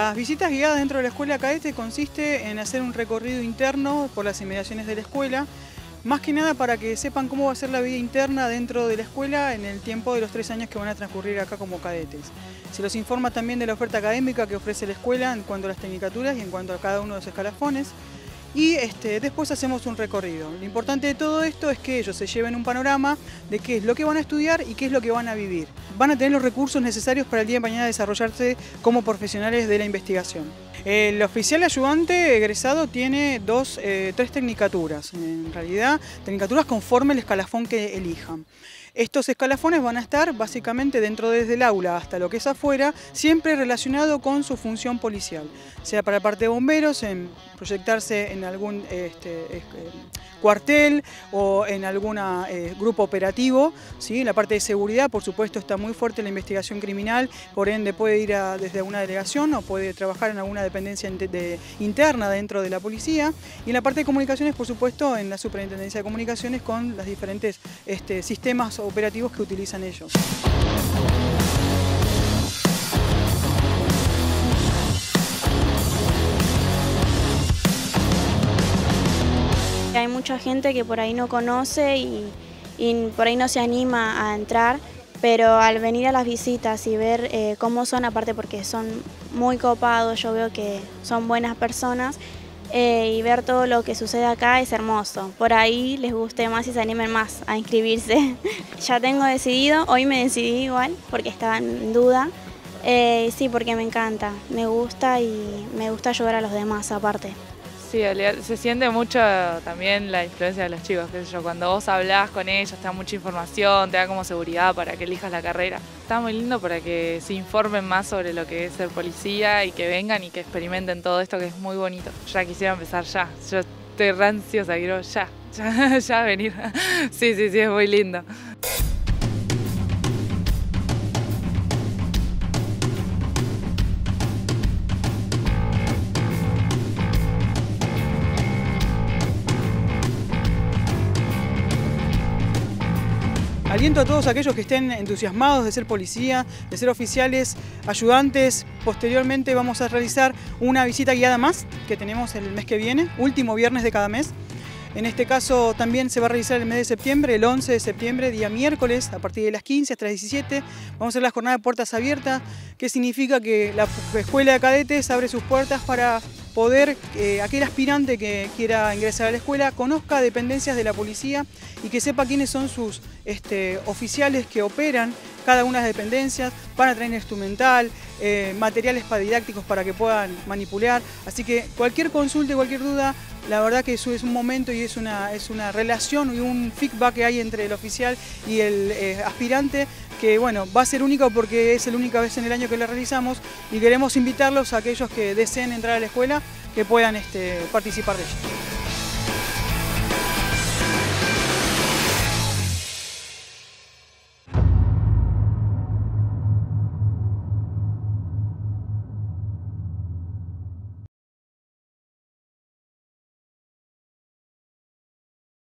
Las visitas guiadas dentro de la escuela cadete consiste en hacer un recorrido interno por las inmediaciones de la escuela, más que nada para que sepan cómo va a ser la vida interna dentro de la escuela en el tiempo de los 3 años que van a transcurrir acá como cadetes. Se los informa también de la oferta académica que ofrece la escuela en cuanto a las tecnicaturas y en cuanto a cada uno de los escalafones. Y después hacemos un recorrido. Lo importante de todo esto es que ellos se lleven un panorama de qué es lo que van a estudiar y qué es lo que van a vivir. Van a tener los recursos necesarios para el día de mañana desarrollarse como profesionales de la investigación. El oficial ayudante egresado tiene 3 tecnicaturas, en realidad tecnicaturas conforme el escalafón que elijan. Estos escalafones van a estar básicamente dentro desde el aula hasta lo que es afuera, siempre relacionado con su función policial, sea para la parte de bomberos, en proyectarse en algún cuartel o en algún grupo operativo, ¿sí? La parte de seguridad, por supuesto, está muy fuerte la investigación criminal, por ende puede ir desde una delegación o puede trabajar en alguna dependencia interna dentro de la policía, y en la parte de comunicaciones, por supuesto, en la superintendencia de comunicaciones con los diferentes sistemas operativos que utilizan ellos. Hay mucha gente que por ahí no conoce y por ahí no se anima a entrar, pero al venir a las visitas y ver cómo son, aparte porque son muy copados, yo veo que son buenas personas, y ver todo lo que sucede acá es hermoso. Por ahí les guste más y se animen más a inscribirse. Ya tengo decidido, hoy me decidí igual porque estaba en duda. Sí, porque me encanta, me gusta y me gusta ayudar a los demás aparte. Sí, se siente mucho también la influencia de los chicos, qué sé yo, cuando vos hablás con ellos te da mucha información, te da como seguridad para que elijas la carrera. Está muy lindo para que se informen más sobre lo que es ser policía y que vengan y que experimenten todo esto que es muy bonito. Ya quisiera empezar ya, yo estoy re ansiosa, quiero ya venir. Sí, es muy lindo. Aliento a todos aquellos que estén entusiasmados de ser policía, de ser oficiales, ayudantes. Posteriormente vamos a realizar una visita guiada más que tenemos el mes que viene, último viernes de cada mes. En este caso también se va a realizar el mes de septiembre, el 11 de septiembre, día miércoles, a partir de las 15 hasta las 17. Vamos a hacer la jornada de puertas abiertas, que significa que la escuela de cadetes abre sus puertas para poder aquel aspirante que quiera ingresar a la escuela conozca dependencias de la policía y que sepa quiénes son sus oficiales que operan cada una de las dependencias, van a traer instrumental, materiales didácticos para que puedan manipular. Así que cualquier consulta, cualquier duda, la verdad que eso es un momento y es una relación y un feedback que hay entre el oficial y el aspirante que bueno, va a ser único porque es la única vez en el año que lo realizamos y queremos invitarlos a aquellos que deseen entrar a la escuela que puedan participar de ello.